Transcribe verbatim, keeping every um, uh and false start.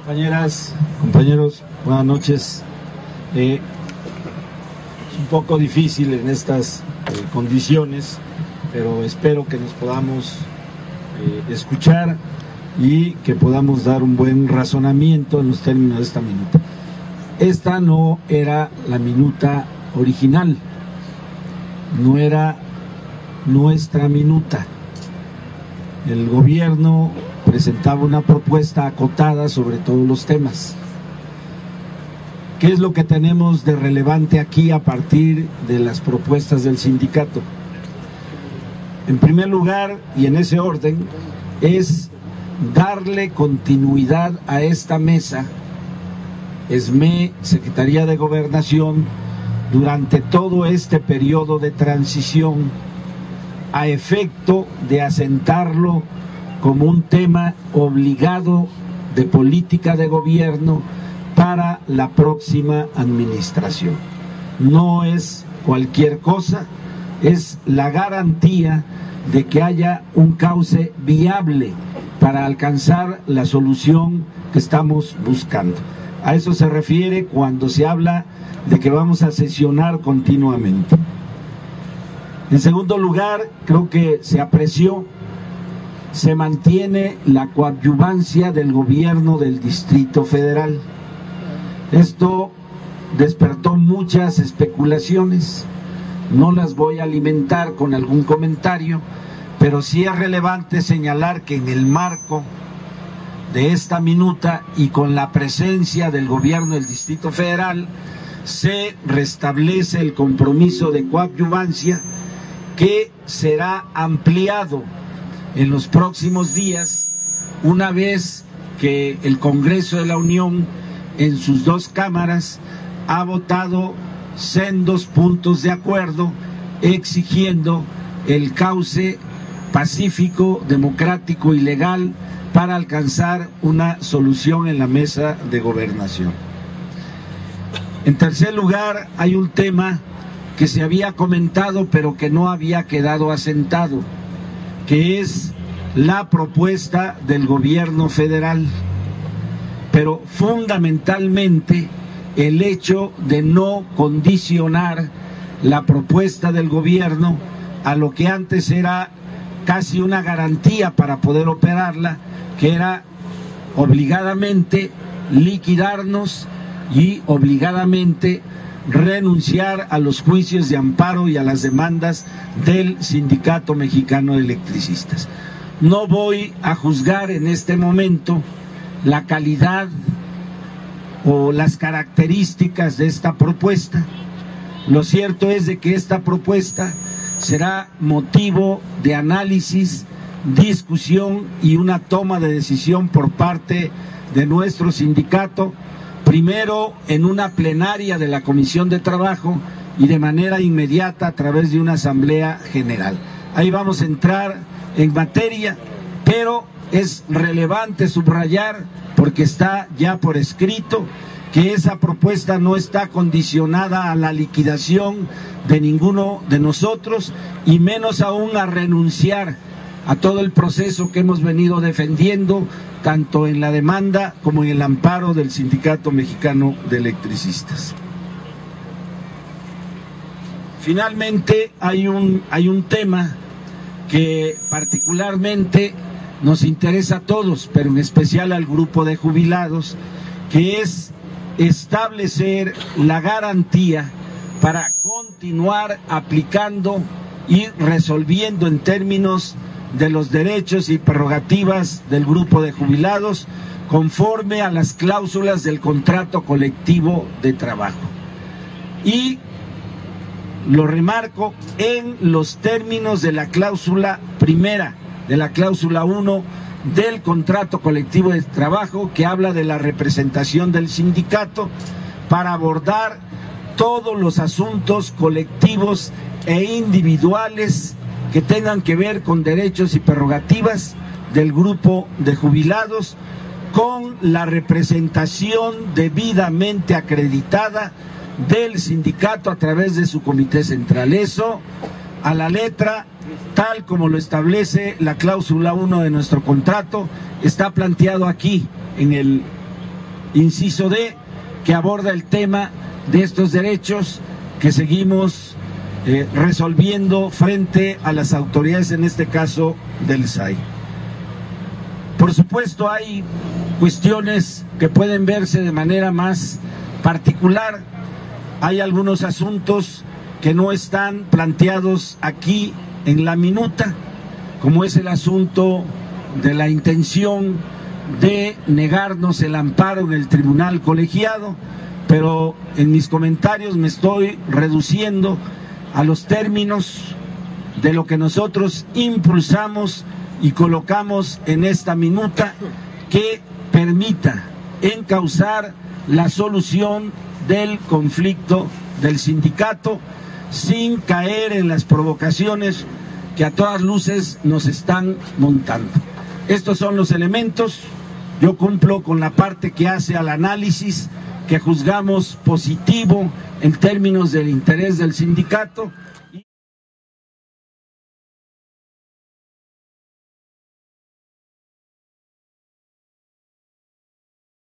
Compañeras, compañeros, buenas noches. Eh, es un poco difícil en estas eh, condiciones, pero espero que nos podamos eh, escuchar y que podamos dar un buen razonamiento en los términos de esta minuta. Esta no era la minuta original, no era nuestra minuta. El gobierno presentaba una propuesta acotada sobre todos los temas. ¿Qué es lo que tenemos de relevante aquí a partir de las propuestas del sindicato? En primer lugar, y en ese orden, es darle continuidad a esta mesa, S M E, Secretaría de Gobernación, durante todo este periodo de transición, a efecto de asentarlo como un tema obligado de política de gobierno para la próxima administración. No es cualquier cosa, es la garantía de que haya un cauce viable para alcanzar la solución que estamos buscando. A eso se refiere cuando se habla de que vamos a sesionar continuamente. En segundo lugar, creo que se apreció, se mantiene la coadyuvancia del gobierno del Distrito Federal. Esto despertó muchas especulaciones, no las voy a alimentar con algún comentario, pero sí es relevante señalar que en el marco de esta minuta y con la presencia del gobierno del Distrito Federal se restablece el compromiso de coadyuvancia que será ampliado en los próximos días una vez que el Congreso de la Unión en sus dos cámaras ha votado sendos puntos de acuerdo exigiendo el cauce pacífico, democrático y legal para alcanzar una solución en la mesa de gobernación. En tercer lugar, hay un tema que se había comentado pero que no había quedado asentado, que es la propuesta del gobierno federal, pero fundamentalmente el hecho de no condicionar la propuesta del gobierno a lo que antes era casi una garantía para poder operarla, que era obligadamente liquidarnos y obligadamente renunciar a los juicios de amparo y a las demandas del Sindicato Mexicano de Electricistas. No voy a juzgar en este momento la calidad o las características de esta propuesta. Lo cierto es de que esta propuesta será motivo de análisis, discusión y una toma de decisión por parte de nuestro sindicato, primero en una plenaria de la Comisión de Trabajo y de manera inmediata a través de una asamblea general. Ahí vamos a entrar en materia, pero es relevante subrayar, porque está ya por escrito, que esa propuesta no está condicionada a la liquidación de ninguno de nosotros y menos aún a renunciar a todo el proceso que hemos venido defendiendo tanto en la demanda como en el amparo del Sindicato Mexicano de Electricistas. Finalmente hay un, hay un tema que particularmente nos interesa a todos, pero en especial al grupo de jubilados, que es establecer la garantía para continuar aplicando y resolviendo en términos de los derechos y prerrogativas del grupo de jubilados conforme a las cláusulas del contrato colectivo de trabajo. Y lo remarco en los términos de la cláusula primera, de la cláusula uno del contrato colectivo de trabajo, que habla de la representación del sindicato para abordar todos los asuntos colectivos e individuales que tengan que ver con derechos y prerrogativas del grupo de jubilados, con la representación debidamente acreditada del sindicato a través de su comité central. Eso a la letra, tal como lo establece la cláusula uno de nuestro contrato, está planteado aquí en el inciso D, que aborda el tema de estos derechos que seguimos eh, resolviendo frente a las autoridades, en este caso del S A I. Por supuesto, hay cuestiones que pueden verse de manera más particular. Hay algunos asuntos que no están planteados aquí en la minuta, como es el asunto de la intención de negarnos el amparo en el tribunal colegiado, pero en mis comentarios me estoy reduciendo a los términos de lo que nosotros impulsamos y colocamos en esta minuta, que permita encauzar la solución del conflicto del sindicato sin caer en las provocaciones que a todas luces nos están montando. Estos son los elementos. Yo cumplo con la parte que hace al análisis, que juzgamos positivo en términos del interés del sindicato,